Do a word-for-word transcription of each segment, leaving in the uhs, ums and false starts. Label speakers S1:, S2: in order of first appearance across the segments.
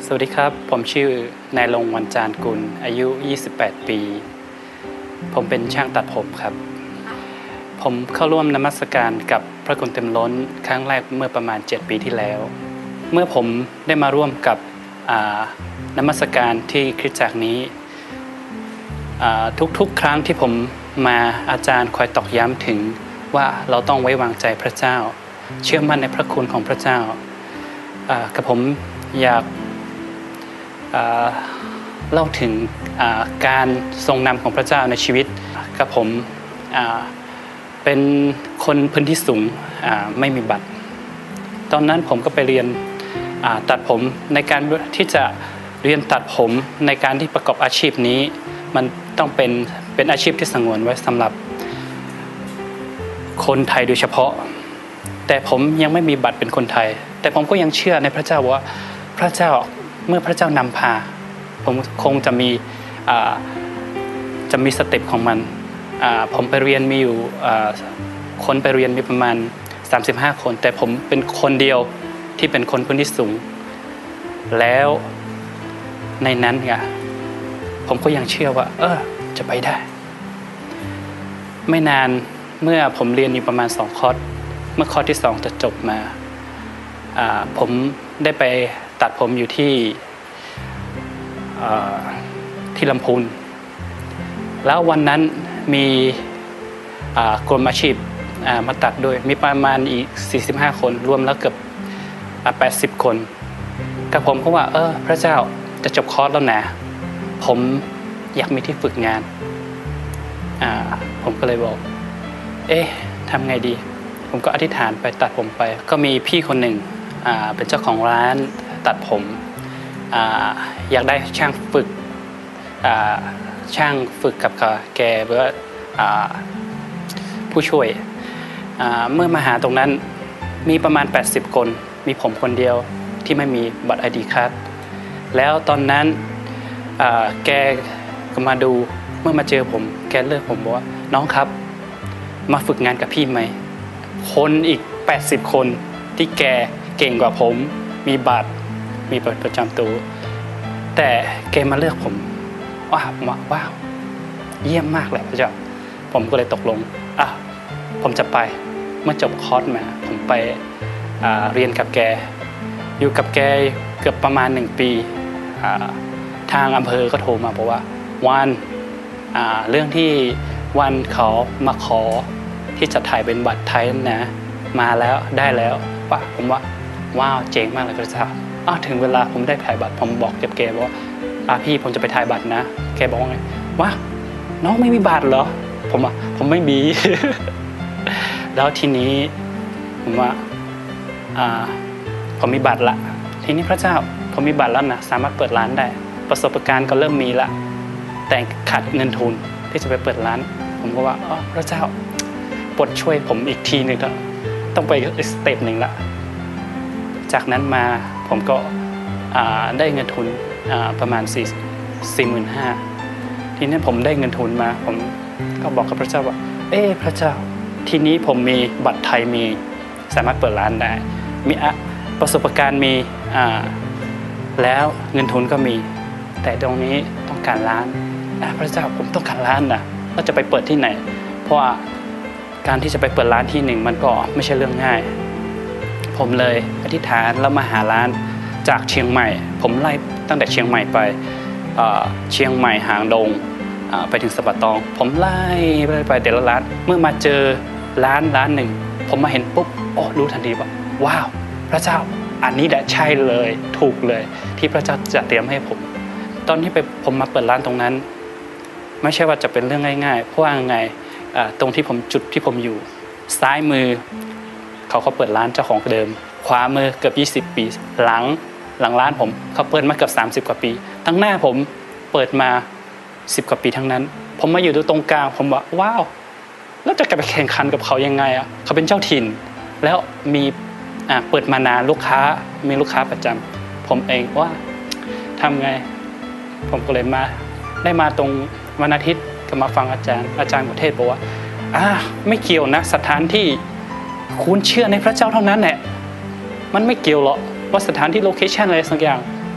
S1: วัสดีครับผมชื่อนายลงวันจานกุลอายุยี่สิบแปดปีผมเป็นช่างตัดผมครับผมเข้าร่วมนมัสการกับพระคุณเต็มล้นครั้งแรกเมื่อประมาณเจ็ดปีที่แล้วเมื่อผมได้มาร่วมกับนมัสการที่คริสตจักรนี้ทุกๆครั้งที่ผมมาอาจารย์คอยตอกย้ำถึงว่าเราต้องไว้วางใจพระเจ้าเชื่อมั่นในพระคุณของพระเจ้ากับผมอยากเล่าถึงการทรงนำของพระเจ้าในชีวิตกับผมเป็นคนพื้นที่สูงไม่มีบัตรตอนนั้นผมก็ไปเรียนตัดผมในการที่จะเรียนตัดผมในการที่ประกอบอาชีพนี้มันต้องเป็นเป็นอาชีพที่สงวนไว้สำหรับคนไทยโดยเฉพาะแต่ผมยังไม่มีบัตรเป็นคนไทยแต่ผมก็ยังเชื่อในพระเจ้าว่าพระเจ้าเมื่อพระเจ้านำพาผมคงจะมีจะมีสเต็ปของมันผมไปเรียนมีอยู่คนไปเรียนมีประมาณสามสิบห้าคนแต่ผมเป็นคนเดียวที่เป็นคนพื้นที่สูงแล้วในนั้นไงผมก็ยังเชื่อว่าเออจะไปได้ไม่นานเมื่อผมเรียนอยู่ประมาณสองคอร์สเมื่อคอร์สที่สองจะจบมาผมได้ไปตัดผมอยู่ที่ที่ลำพูนแล้ววันนั้นมีกลุ่มอาชีพมาตัดด้วยมีประมาณอีกสี่สิบห้าคนรวมแล้วเกือบแปดสิบคนกับผมก็ว่าเออพระเจ้าจะจบคอร์สแล้วนะผมอยากมีที่ฝึกงานผมก็เลยบอกเอ๊ะทำไงดีผมก็อธิษฐานไปตัดผมไปก็มีพี่คนหนึ่งเป็นเจ้าของร้านตัดผมอยากได้ช่างฝึกช่างฝึกกับแกหรือว่าผู้ช่วยเมื่อมาหาตรงนั้นมีประมาณแปดสิบคนมีผมคนเดียวที่ไม่มีบัตร ไอ ดี Card แล้วตอนนั้นแกก็มาดูเมื่อมาเจอผมแกเลือกผมบอกว่าน้องครับมาฝึกงานกับพี่ไหมคนอีกแปดสิบคนที่แกเก่งกว่าผมมีบัตรมีบัตรประจำตัวแต่แกมาเลือกผมว้าวว้าวเยี่ยมมากเลยพระเจ้าผมก็เลยตกลงอ่ะผมจะไปเมื่อจบคอร์สมาผมไปเรียนกับแกอยู่กับแกเกือบประมาณหนึ่งปีทางอำเภอก็โทรมาบอกว่าวันเรื่องที่วันเขามาขอที่จะถ่ายเป็นบัตรไทยนะมาแล้วได้แล้วป่ะผมว่าว้าวเจ๋งมากเลยพระเจ้าอ้าวถึงเวลาผมได้ถ่ายบัตรผมบอกกับแกว่าอ่ะพี่ผมจะไปถ่ายบัตรนะแกบอกว่าไงวะน้องไม่มีบัตรเหรอผมอ่ะผมไม่มี แล้วทีนี้ผมว่าอ่าผมมีบัตรละทีนี้พระเจ้าผมมีบัตรแล้วนะสามารถเปิดร้านได้ประสบการณ์ก็เริ่มมีละแต่ขาดเงินทุนที่จะไปเปิดร้านผมก็ว่าอ๋อพระเจ้าโปรดช่วยผมอีกทีหนึ่งเถอะต้องไปอีกสเต็ปหนึ่งละจากนั้นมาผมก็ได้เงินทุนประมาณสี่สี่หมื่นห้าทีนี้ผมได้เงินทุนมาผมก็บอกกับพระเจ้าว่าเอ๊ะพระเจ้าทีนี้ผมมีบัตรไทยมีสามารถเปิดร้านได้มีประสบการณ์มีแล้วเงินทุนก็มีแต่ตรงนี้ต้องการร้านพระเจ้าผมต้องการร้านนะเราจะไปเปิดที่ไหนเพราะว่าการที่จะไปเปิดร้านที่หนึ่งมันก็ไม่ใช่เรื่องง่ายผมเลยอธิษฐานแล้วมาหาร้านจากเชียงใหม่ผมไล่ตั้งแต่เชียงใหม่ไปเชียงใหม่หางดงไปถึงสะปะตองผมไล่ไปไปแต่ละร้านเมื่อมาเจอร้านร้านหนึ่งผมมาเห็นปุ๊บโอ้รู้ทันทีว่าว้าวพระเจ้าอันนี้แหละใช่เลยถูกเลยที่พระเจ้าจะเตรียมให้ผมตอนที่ไปผมมาเปิดร้านตรงนั้นไม่ใช่ว่าจะเป็นเรื่องง่ายๆเพราะว่าไงตรงที่ผมจุดที่ผมอยู่ซ้ายมือเขาเขาเปิดร้านเจ้าของเดิมขวามือเกือบยี่สิบปีหลังหลังร้านผมเขาเปิดมาเกือบสามสิบกว่าปีทั้งหน้าผมเปิดมาสิบกว่าปีทั้งนั้นผมมาอยู่ตรงกลางผมว่าว้าวแล้วจะไปแข่งขันกับเขายังไงอ่ะเขาเป็นเจ้าถิ่นแล้วมีอ่าเปิดมานานลูกค้ามีลูกค้าประจำผมเองว่าทำไงผมก็เลยมาได้มาตรงวันอาทิตย์ก็มาฟังอาจารย์อาจารย์ของเทศบอกว่าอ่าไม่เกี่ยวนะสถานที่คุณเชื่อในพระเจ้าเท่านั้นแหละมันไม่เกี่ยวหรอกว่าสถานที่โลเคชั่นอะไรสักอย่าง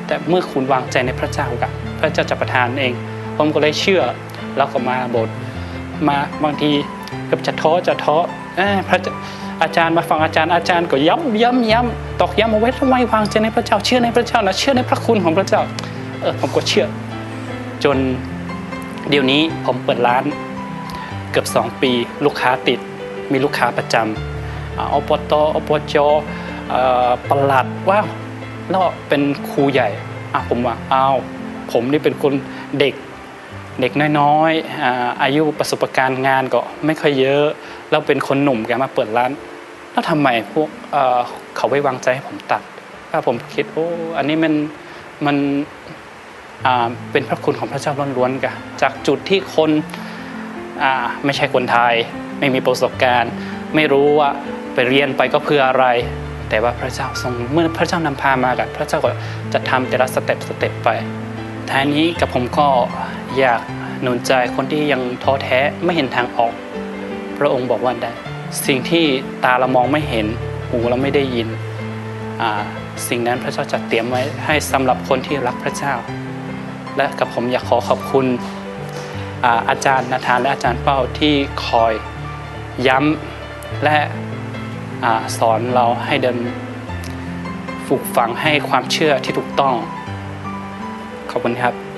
S1: แต่เมื่อคุณวางใจในพระเจ้ากับพระเจ้าจะประทานเองผมก็เลยเชื่อแล้วก็มาโบสถ์มาบางทีก็จะท้อจะท้อพระอาจารย์มาฟังอาจารย์อาจารย์ก็ย้ำย้ำย้ำตอกย้ำเอาไว้ทำไมวางใจในพระเจ้าเชื่อในพระเจ้านะเชื่อในพระคุณของพระเจ้าเออผมก็เชื่อจนเดี๋ยวนี้ผมเปิดร้านเกือบสองปีลูกค้าติดมีลูกค้าประจำอปตอปจปลัดว่าแล้วเป็นครูใหญ่อ่ะผมว่าอ้าวผมนี่เป็นคนเด็กเด็กน้อยๆอายุประสบการณ์งานก็ไม่ค่อยเยอะแล้วเป็นคนหนุ่มแกมาเปิดร้านแล้วทำไมพวก เ, เขาไว้วางใจให้ผมตัดถ้าผมคิดโอ้อันนี้มันมันเป็นพระคุณของพระเจ้าล้วนๆกันจากจุดที่คนไม่ใช่คนไทยไม่มีประสบการณ์ไม่รู้ว่าไปเรียนไปก็เพื่ออะไรแต่ว่าพระเจ้าทรงเมื่อพระเจ้านำพามากับพระเจ้าก็จะทำแต่ละสเต็ปสเต็ปไปท้ายนี้กับผมก็อยากหนุนใจคนที่ยังท้อแท้ไม่เห็นทางออกพระองค์บอกว่าได้สิ่งที่ตาเรามองไม่เห็นหูเราไม่ได้ยินสิ่งนั้นพระเจ้าจัดเตรียมไว้ให้สำหรับคนที่รักพระเจ้าและกับผมอยากขอขอบคุณอาจารย์นาธานและอาจารย์เป้าที่คอยย้ำและสอนเราให้เดินฝึกฝังให้ความเชื่อที่ถูกต้องขอบคุณครับ